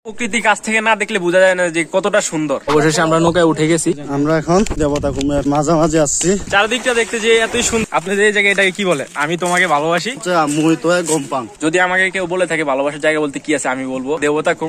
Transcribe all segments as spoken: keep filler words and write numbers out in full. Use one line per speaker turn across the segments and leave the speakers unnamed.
প্রকৃতি কাছ থেকে না দেখলে বোঝা যায় না যে কতটা সুন্দর। অবশেষে আমরা নৌকায় উঠে গেছি।
আমরা এখন দেবতাখুমের মাঝামাঝি আসছি।
চারদিকটা দেখতে যে এতই সুন্দর। আপনি যে জায়গায় এটাকে কি বলে? আমি তোমাকে ভালোবাসি। যদি আমাকে কেউ বলে থাকে ভালোবাসার জায়গা বলতে কি আছে, আমি বলবো Debotakhum.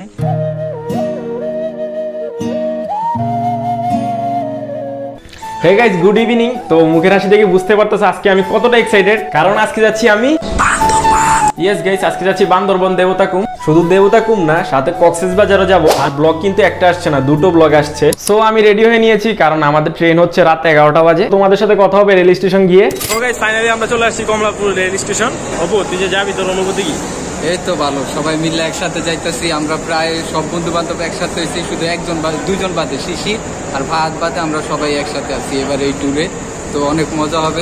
Hey guys, good evening. তো মুখের হাসি দেখে বুঝতে পারতেছ আজকে আমি কতটা এক্সাইটেড, কারণ আজকে যাচ্ছি আমি ইয়েস গাইস, আজকে যাচ্ছি বান্দরবন দেবতাখুম। শুধু দেবতাখুম না, সাথে কক্সবাজারও যাব। আর ব্লগ কিন্তু একটা আসছে না, দুটো ব্লগ আসছে। সো আমি রেডি হয়ে নিয়েছি, কারণ আমাদের ট্রেন হচ্ছে রাত এগারোটা বাজে। তোমাদের সাথে কথা হবে রেল স্টেশন গিয়ে। তো গাইস ফাইনালি আমরা চলে আসছি কমলাপুর রেল স্টেশন। অপু, তুই যে যাবি, তোর অনুভূতি কি?
এই তো ভালো, সবাই মিলে একসাথে যাইতেছি। আমরা প্রায় সব বন্ধু বান্ধব একসাথে হয়েছি, শুধু একজন দুইজন বাদে, শিশির আর ভাত বাদে আমরা সবাই একসাথে আছি এবার এই ট্যুরে। তো অনেক মজা হবে।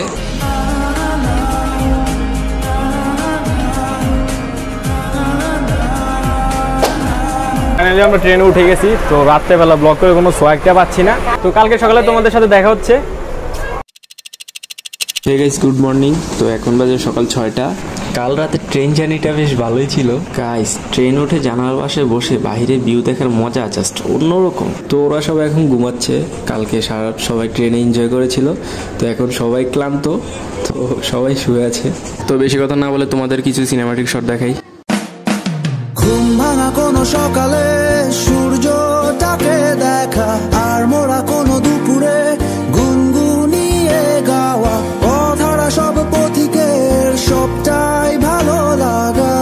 ফাইনালি আমরা ট্রেনে উঠে গেছি। তো রাত্রেবেলা ব্লগ করে কোনো সোয়াগটা পাচ্ছি না। তো কালকে সকালে তোমাদের সাথে দেখা হচ্ছে।
Hey guys, good morning. তো এখন বাজে সকাল ছয়টা। কাল রাতে ট্রেন জার্নিটা বেশ ভালোই ছিল গাইস। ট্রেন উঠে জানালার পাশে বসে বাইরে ভিউ দেখার মজা জাস্ট অন্যরকম। তো ওরা সবাই এখন ঘুমাচ্ছে, কালকে সারা সবাই ট্রেনে এনজয় করেছিল। তো এখন সবাই ক্লান্ত, তো সবাই শুয়ে আছে। তো বেশি কথা না বলে তোমাদের কিছু সিনেমাটিক শট দেখাই।
ঘুম ভাঙা কোনো সকালে সূর্যটাকে দেখা, আর মোরা কোনো দুপুরে গুনগুনিয়ে গাওয়া, অধরা সব পথিকের সবটাই ভালো লাগা।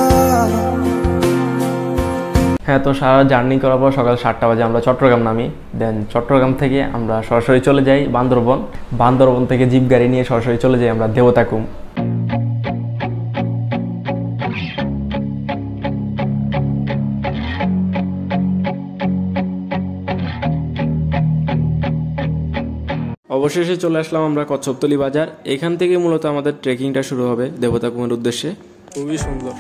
হ্যাঁ, তো সারা জার্নি করার পর সকাল সাতটা বাজে আমরা চট্টগ্রাম নামি। দেন চট্টগ্রাম থেকে আমরা সরাসরি চলে যাই বান্দরবন। বান্দরবন থেকে জিপ গাড়ি নিয়ে সরাসরি চলে যাই আমরা দেবতাখুম। অবশেষে চলে আসলাম আমরা কচ্ছপতলী বাজার। এখান থেকে মূলত আমাদের ট্রেকিংটা শুরু হবে দেবতাখুমের উদ্দেশ্যে। খুবই সুন্দর,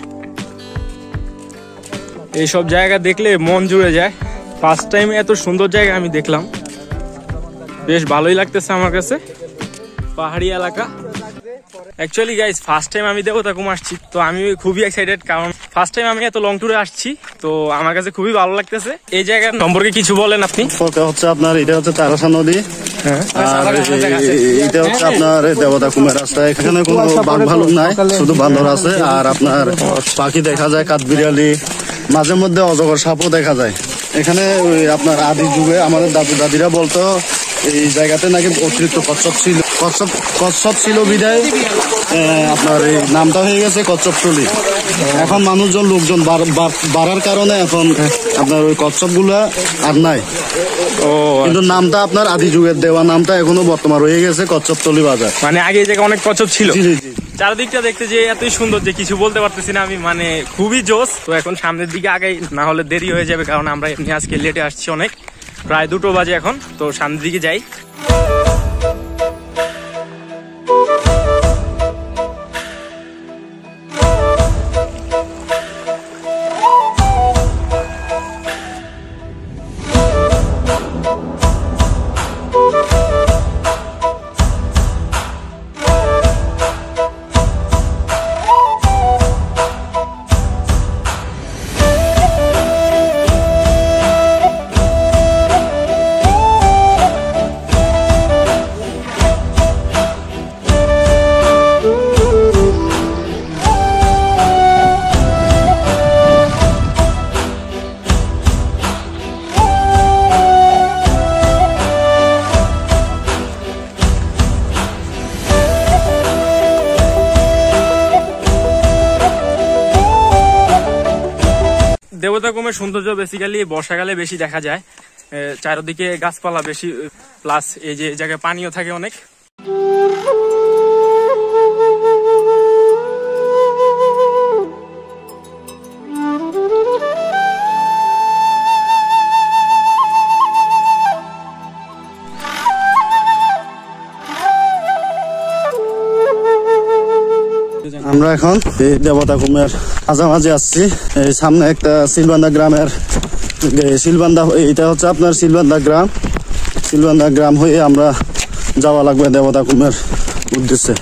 এইসব জায়গা দেখলে মন জুড়ে যায়। ফার্স্ট টাইম এত সুন্দর জায়গা আমি দেখলাম, বেশ ভালোই লাগতেছে আমার কাছে। পাহাড়ি এলাকা। অ্যাকচুয়ালি গাইস, ফার্স্ট টাইম আমি দেবতাখুম আসছি, তো আমি খুবই এক্সাইটেড, কারণ ফার্স্ট টাইম আমি এত লং ট্যুরে আসছি। তো আমার কাছে খুবই ভালো লাগতেছে। এই জায়গার সম্পর্কে কিছু বলেন আপনি।
হচ্ছে আপনার এটা হচ্ছে তারাসা নদী, আর এটা হচ্ছে আপনার দেবতাখুমের রাস্তা। এখানে কোনো বাঘ ভালুক নাই, শুধু বান্দর আছে। আর আপনার পাখি দেখা যায়, কাঠবিড়ালি, মাঝে মধ্যে অজগর সাপও দেখা যায়। এখানে আপনার আদি যুগে আমাদের দাদু দাদিরা বলতো এই জায়গাতে নাকি অতিরিক্ত কচ্ছপ ছিল। কচ্ছপ কচ্ছপ ছিল বিদায় আপনার এই নামটা হয়ে গেছে কচ্ছপতলী। এখন মানুষজন লোকজন বাড়ার কারণে এখন আপনার ওই কচ্ছপ গুলা আর নাই। কিন্তু নামটা আপনার আদি যুগের দেওয়া নামটা এখনো বর্তমান রয়ে গেছে কচ্ছপতলী বাজার।
মানে আগে এই জায়গায় অনেক কচ্ছপ ছিল। চারদিকটা দেখতে যে এতই সুন্দর যে কিছু বলতে পারতেছি না আমি, মানে খুবই জোস। তো এখন সামনের দিকে আগাই, না হলে দেরি হয়ে যাবে, কারণ আমরা এমনি আজকে লেটে আসছি অনেক, প্রায় দুটো বাজে এখন। তো সামনের দিকে যাই। দেবতাখুমের সৌন্দর্য বেসিক্যালি বর্ষাকালে বেশি দেখা যায়। চারিদিকে গাছপালা বেশি, প্লাস এই যে জায়গায় পানিও থাকে অনেক।
আমরা এখন এই দেবতাখুমের মাঝামাঝি আসছি। এই সামনে একটা সিলবান্দা গ্রামের সিলবান্দা, এটা হচ্ছে আপনার সিলবান্দা গ্রাম। সিলবান্দা গ্রাম হয়ে আমরা যাওয়া লাগবে দেবতাখুমের উদ্দেশ্যে।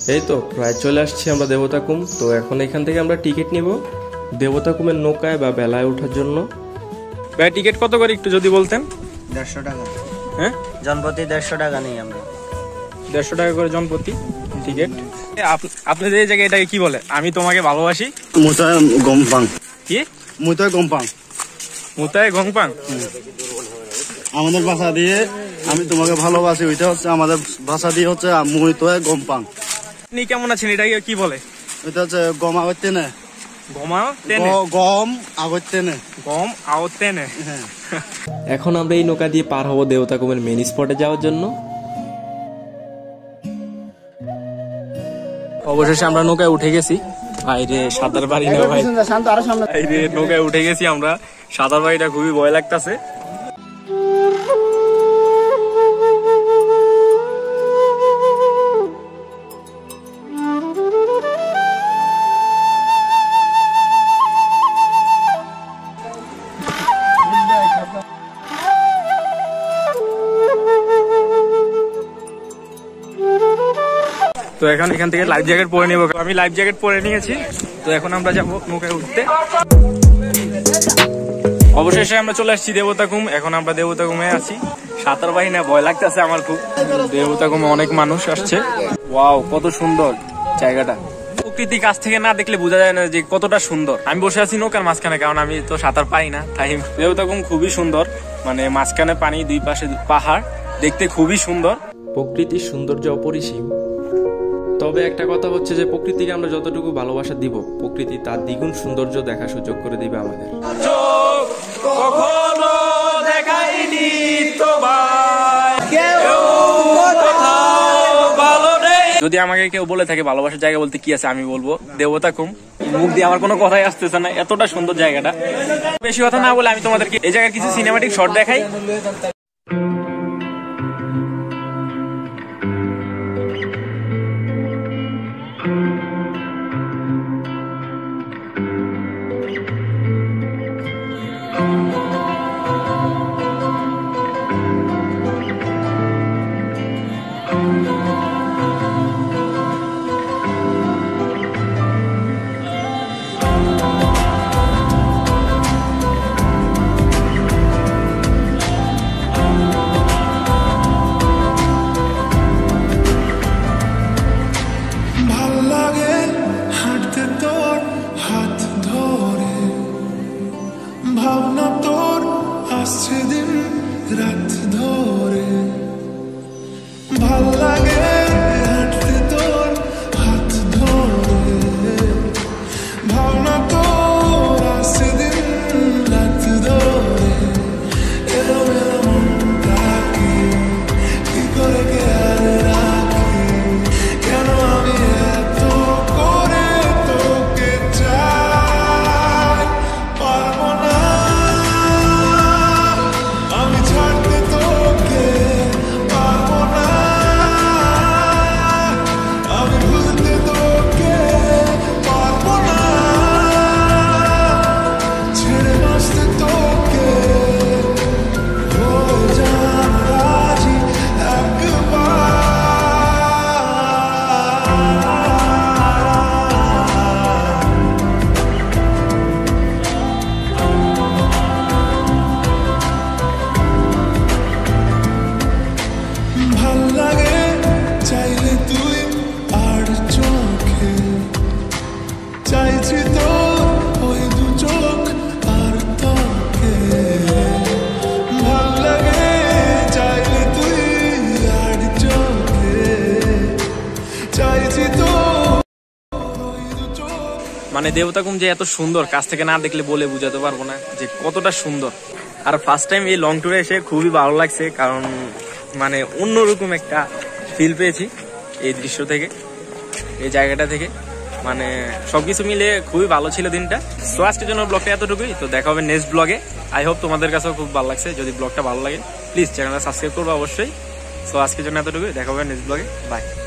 এই তো প্রায় চলে আসছি আমরা দেবতাকুম। তো এখন এখান থেকে আমরা টিকিট নিব দেবতাকুমের নৌকায় বা বেলায় ওঠার জন্য।
ভাই টিকিট কত করে একটু যদি বলতেন?
দেড়শো টাকা।
হ্যাঁ,
জনপ্রতি দেড়শো টাকা নেই আমরা।
দেড়শো টাকা করে জনপ্রতি টিকিট। আপনাদের এই জায়গায় এটাকে কি বলে? আমি তোমাকে ভালোবাসি
মুতায় গমপাং।
কি?
মুতায় গমপাং।
মুতায় গংপাং।
আমাদের ভাষা দিয়ে আমি তোমাকে ভালোবাসি, ওইটা হচ্ছে আমাদের ভাষা দিয়ে হচ্ছে মুতায় গমপাং।
আপনি কেমন আছেন? এটাকে কি বলে?
ওইটা হচ্ছে গম আগতে নে।
গমাও তেনে।
গম আগতে নে।
গম আও তেনে।
হ্যাঁ।
এখন আমরা এই নৌকা দিয়ে পার হবো দেবতাকুমের মেন স্পটে যাওয়ার জন্য।
অবশেষে আমরা নৌকায় উঠে গেছি। আইরে সাঁতার পারি না ভাই। আইরে নৌকায় উঠে গেছি আমরা। সাঁতার পারিটা খুবই ভয় লাগতেছে। তো এখন এখান থেকে লাইফ জ্যাকেট পরে নেবো। আমি লাইফ জ্যাকেট পরে নিয়েছি। তো এখন আমরা যাবো নৌকায় উঠতে। অবশেষে আমরা চলে আসছি দেবতাকুম। এখন আমরা দেবতাকুমে আছি। সাঁতার পারি না, ভয় লাগতেছে আমার খুব। দেবতাকুমে অনেক মানুষ আসছে। ওয়াও, কত সুন্দর জায়গাটা। প্রকৃতি কাছ থেকে না দেখলে বোঝা যায় না যে কতটা সুন্দর। আমি বসে আছি নৌকার মাঝখানে, কারণ আমি তো সাঁতার পারি না। তাই দেবতাকুম খুবই সুন্দর, মানে মাঝখানে পানি, দুই পাশে পাহাড়, দেখতে খুবই সুন্দর।
প্রকৃতির সৌন্দর্য অপরিসীম। তবে একটা কথা হচ্ছে যে প্রকৃতিকে আমরা যতটুকু ভালোবাসা দিব, প্রকৃতি তার দ্বিগুণ সৌন্দর্য দেখা সুযোগ করে দিবে আমাদের।
যদি আমাকে কেউ বলে থাকে ভালোবাসার জায়গা বলতে কি আছে, আমি বলবো দেবতাকুম। মুখ দিয়ে আমার কোনো কথাই আসতেছে না, এতটা সুন্দর জায়গাটা। বেশি কথা না বলে আমি তোমাদেরকে এই জায়গার কিছু সিনেমাটিক শট দেখাই।
ভাবনা তোর আসছে দিন রাত ধরে, ভাল লাগে হাঁটতে তোর হাত ধরে, ভাবনা তোর আসছে দিন রাত ধরে, এলো মেলো মনটাকে কি করে কে আর রাখে, কেন আমি এত করে তোকে চাই, পারবো না আমি ছাড়তে তোকে, পারবো না আমি ভুলতে তোকে, পারবো না ছেড়ে বাঁচতে তোকে, হয়ে যান রাজি একবার। ভাল লাগে চাইলে তুই আর চোখে, চাইছি তোর ওই দু চোখ আর তোকে, ভাল লাগে চাইলে তুই আর চোখে, চাইছি তোর ওই দু চোখ।
মানে দেবতাকুম যে এত সুন্দর, কাছ থেকে না দেখলে বলে বুঝাতে পারবো না যে কতটা সুন্দর। আর ফার্স্ট টাইম এই লং ট্যুরে এসে খুবই ভালো লাগছে, কারণ মানে অন্যরকম একটা ফিল পেয়েছি এই দৃশ্য থেকে, এই জায়গাটা থেকে। মানে সবকিছু মিলে খুবই ভালো ছিল দিনটা। সো আজকের জন্য ব্লগটা এতটুকুই। তো দেখা হবে নেক্সট ব্লগে। আই হোপ তোমাদের কাছেও খুব ভালো লাগছে। যদি ব্লগটা ভালো লাগে প্লিজ চ্যানেলটা সাবস্ক্রাইব করবো অবশ্যই। সো আজকের জন্য এতটুকুই, দেখা হবে নেক্সট ব্লগে। বাই।